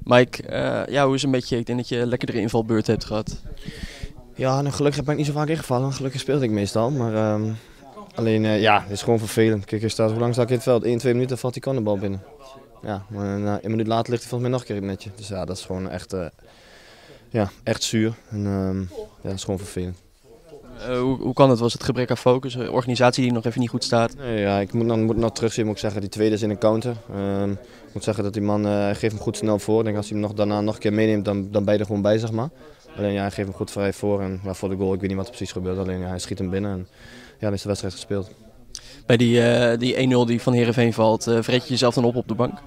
Mike, ja, hoe is het met je? Ik denk dat je een lekkere invalbeurt hebt gehad. Ja, nou, gelukkig ben ik niet zo vaak ingevallen. Gelukkig speelde ik meestal. Maar alleen, ja, het is gewoon vervelend. Kijk, hoe lang sta ik in het veld? 1, 2 minuten valt die kan de bal binnen. Ja, maar een minuut later ligt hij volgens mij nog een keer in het netje. Dus ja, dat is gewoon echt, ja, echt zuur. En ja, dat is gewoon vervelend. Hoe kan het? Was het gebrek aan focus? Een organisatie die nog even niet goed staat? Nee, ja, ik moet nog terugzien, moet ik zeggen. Die tweede is in een counter. Ik moet zeggen dat die man geeft hem goed snel voor. Ik denk als hij hem daarna nog een keer meeneemt, dan ben je er gewoon bij, zeg maar. Alleen ja, hij geeft hem goed vrij voor en ja, voor de goal, ik weet niet wat er precies gebeurt. Alleen ja, hij schiet hem binnen en ja, dan is de wedstrijd gespeeld. Bij die 1-0 die van Heerenveen valt, vreet je jezelf dan op de bank?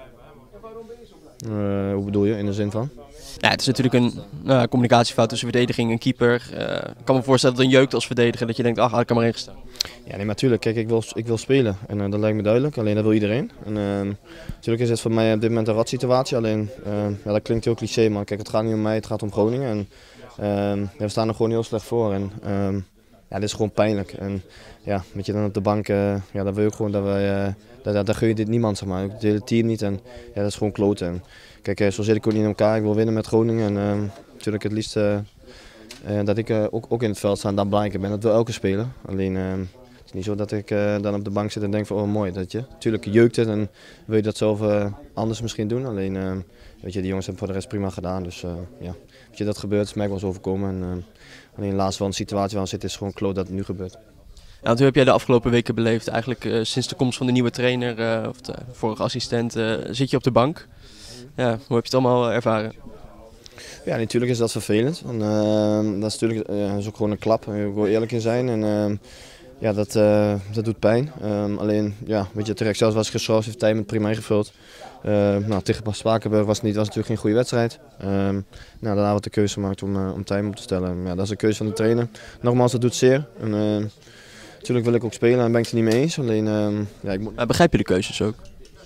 Hoe bedoel je, in de zin van? Ja, het is natuurlijk een communicatiefout tussen verdediging en keeper. Ik kan me voorstellen dat het een jeukt als verdediger, dat je denkt, ach, had ik er maar in gestaan. Ja, nee, natuurlijk. Kijk, ik wil spelen en dat lijkt me duidelijk. Alleen dat wil iedereen. En natuurlijk is het voor mij op dit moment een radsituatie. Alleen, ja, dat klinkt heel cliché, maar kijk, het gaat niet om mij, het gaat om Groningen. En ja, we staan er gewoon heel slecht voor. En ja, dit is gewoon pijnlijk. En ja, met je dan op de bank, ja, dan wil ik gewoon dat wij, daar gun je dit niemand, zeg maar. Het hele team niet en ja, dat is gewoon kloten. En, kijk, zo zit ik ook niet in elkaar. Ik wil winnen met Groningen en natuurlijk het liefst dat ik ook in het veld sta en dan belangrijk ben. Dat wil elke speler. Alleen het is niet zo dat ik dan op de bank zit en denk van oh mooi dat je. Tuurlijk jeukt het en wil je dat zelf anders misschien doen. Alleen weet je, die jongens hebben voor de rest prima gedaan. Dus ja, weet je, dat gebeurt, is mij wel eens overkomen. En, alleen helaas van de situatie waar we zitten is gewoon kloot dat het nu gebeurt. Ja, want hoe heb jij de afgelopen weken beleefd? Eigenlijk sinds de komst van de nieuwe trainer of de vorige assistent zit je op de bank. Ja, hoe heb je het allemaal ervaren? Ja, natuurlijk is dat vervelend. En, dat is natuurlijk dat is ook gewoon een klap. Ik wil eerlijk in zijn. En, ja, dat doet pijn. Alleen, ja, weet je, terecht zelfs was geschorst, heeft tijd met prima ingevuld. Nou, tegen Spakenburg was natuurlijk geen goede wedstrijd. Nou, daarna had ik de keuze gemaakt om time op te stellen. Ja, dat is de keuze van de trainer. Nogmaals, dat doet zeer. En, natuurlijk wil ik ook spelen en ben ik het er niet mee eens. Alleen, ja, ik moet... Begrijp je de keuzes ook?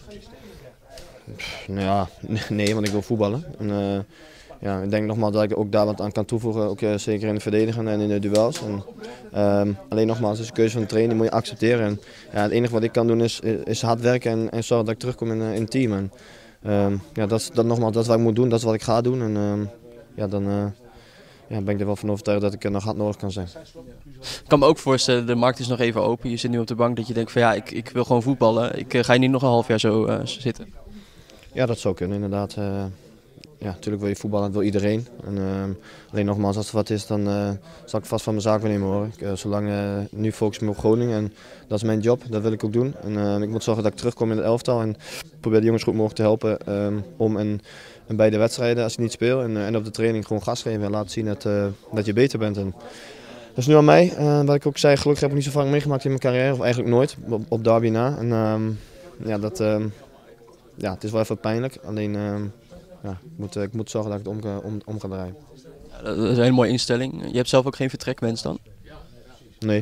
Nou ja, nee, want ik wil voetballen. En, ja, ik denk nogmaals dat ik ook daar wat aan kan toevoegen, ook zeker in het verdedigen en in de duels. En, alleen nogmaals, het is een keuze van de trainer, die moet je accepteren. En, ja, het enige wat ik kan doen is hard werken en zorgen dat ik terugkom in het team. En, ja, nogmaals, dat is wat ik moet doen, dat is wat ik ga doen. En ja, dan ja, ben ik er wel van overtuigd dat ik er nog hard nodig kan zijn. Ik kan me ook voorstellen, de markt is nog even open. Je zit nu op de bank dat je denkt van ja, ik wil gewoon voetballen. Ik ga je niet nog een half jaar zo zitten. Ja, dat zou kunnen inderdaad. Ja, natuurlijk wil je voetballen, dat wil iedereen. En, alleen nogmaals, als er wat is, dan zal ik vast van mijn zaak weer nemen hoor. Zolang nu focus ik me op Groningen en dat is mijn job, dat wil ik ook doen. En, ik moet zorgen dat ik terugkom in het elftal en probeer de jongens goed mogelijk te helpen om en bij de wedstrijden als ik niet speel en op de training gewoon gas geven en laten zien dat je beter bent. En, dat is nu aan mij. Wat ik ook zei, gelukkig heb ik niet zo vaak meegemaakt in mijn carrière, of eigenlijk nooit, op Derby na. En, ja, ja, het is wel even pijnlijk, alleen ja, ik moet zorgen dat ik het om ga draaien. Ja, dat is een hele mooie instelling. Je hebt zelf ook geen vertrekwens dan? Nee.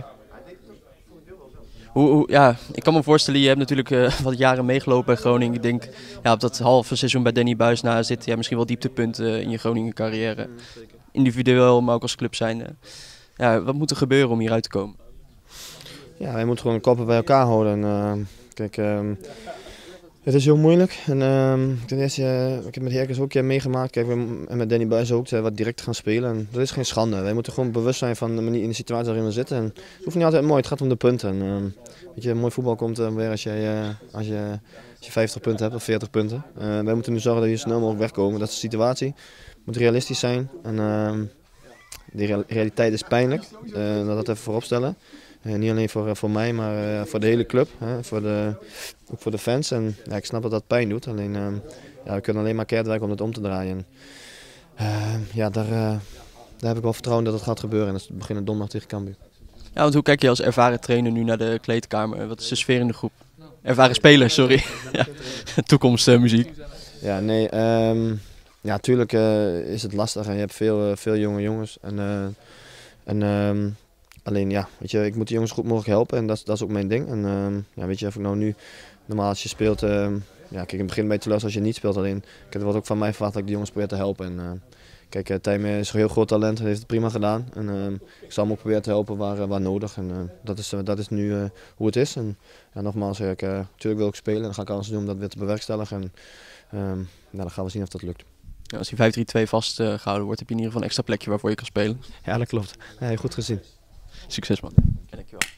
Ja, ik kan me voorstellen, je hebt natuurlijk wat jaren meegelopen bij Groningen. Ik denk ja, op dat halve seizoen bij Danny Buis na zit ja, misschien wel dieptepunten in je Groningen carrière. Individueel, maar ook als club zijnde. Ja, wat moet er gebeuren om hieruit te komen? Ja, wij moeten gewoon de koppen bij elkaar houden. En, kijk, het is heel moeilijk. En, ten eerste, ik heb met Herkens ook een keer meegemaakt. Kijk, en met Danny Buis ook wat direct gaan spelen. En dat is geen schande. Wij moeten gewoon bewust zijn van de manier in de situatie waarin we zitten. En het hoeft niet altijd mooi, het gaat om de punten. En, weet je, mooi voetbal komt weer als je 50 punten hebt of 40 punten. Wij moeten nu zorgen dat we hier snel mogelijk wegkomen. Dat is de situatie. Het moet realistisch zijn. En, die realiteit is pijnlijk. Dat even voorop stellen. Niet alleen voor mij, maar voor de hele club, ook voor de fans. En, ja, ik snap dat dat pijn doet, alleen ja, we kunnen alleen maar keihard werken om het om te draaien. Ja, daar heb ik wel vertrouwen dat het gaat gebeuren en dat is beginnen donderdag tegen Cambuur. Ja, want hoe kijk je als ervaren trainer nu naar de kleedkamer? Wat is de sfeer in de groep? Ervaren speler, sorry. Ja, toekomstmuziek. Ja, nee, ja, natuurlijk is het lastig en je hebt veel jonge jongens. Alleen ja, weet je, ik moet de jongens goed mogelijk helpen en dat is ook mijn ding. En ja, weet je, of ik nou nu, normaal als je speelt, ja, kijk, in het begin ben je teleurgesteld als je niet speelt. Alleen, er wordt ook van mij verwacht dat ik de jongens probeer te helpen. En, kijk, Tijmen is een heel groot talent en heeft het prima gedaan. En ik zal hem ook proberen te helpen waar nodig. En dat is nu hoe het is. En ja, nogmaals, natuurlijk wil ik spelen en dan ga ik alles doen om dat weer te bewerkstelligen. Dan gaan we zien of dat lukt. Ja, als die 5-3-2 vastgehouden wordt, heb je in ieder geval een extra plekje waarvoor je kan spelen. Ja, dat klopt. Nee, goed gezien. Succes man. Ja, dankjewel.